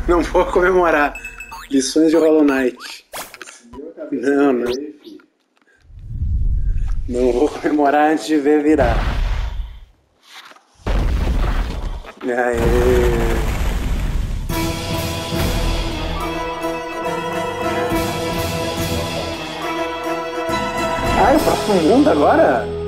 Não vou comemorar. Lições de Hollow Knight. Não, não. Não vou comemorar antes de ver virar. Aê. Ah, é o próximo mundo agora?